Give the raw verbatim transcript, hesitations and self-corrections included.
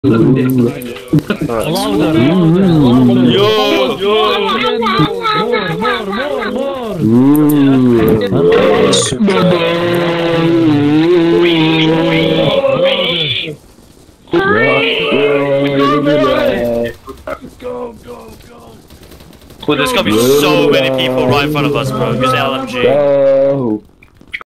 Louder. Louder, louder, louder. Yo, yo. More, more, more, more. Go, go, go. Well, there's gonna be so many people right in front of us, bro. Use L M G. Go.